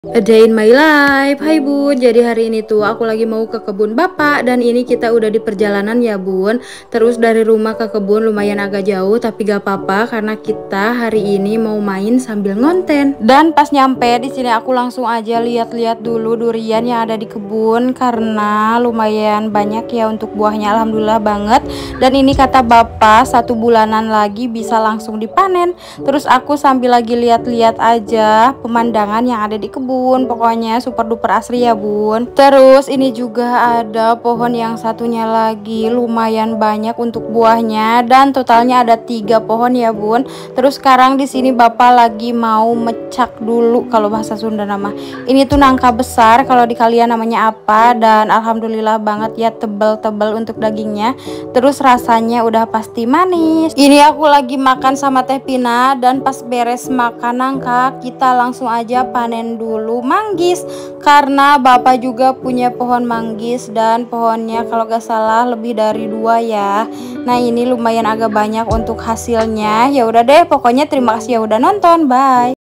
A day in my life. Hai bun, jadi hari ini tuh aku lagi mau ke kebun bapak. Dan ini kita udah di perjalanan ya bun. Terus dari rumah ke kebun lumayan agak jauh, tapi gak apa-apa karena kita hari ini mau main sambil ngonten. Dan pas nyampe di sini aku langsung aja lihat-lihat dulu durian yang ada di kebun, karena lumayan banyak ya untuk buahnya, alhamdulillah banget. Dan ini kata bapak 1 bulanan lagi bisa langsung dipanen. Terus aku sambil lagi lihat-lihat aja pemandangan yang ada di kebun. Pokoknya super duper asri ya bun. Terus ini juga ada pohon yang satunya lagi lumayan banyak untuk buahnya, dan totalnya ada 3 pohon ya bun. Terus sekarang di sini bapak lagi mau mecak dulu, kalau bahasa Sunda nama ini tuh nangka besar, kalau di kalian namanya apa. Dan alhamdulillah banget ya, tebel-tebel untuk dagingnya. Terus rasanya udah pasti manis. Ini aku lagi makan sama Teh Pina, dan pas beres makan nangka kita langsung aja panen dulu manggis, karena bapak juga punya pohon manggis dan pohonnya kalau gak salah lebih dari 2 ya. Nah ini lumayan agak banyak untuk hasilnya. Ya udah deh, pokoknya terima kasih ya udah nonton, bye.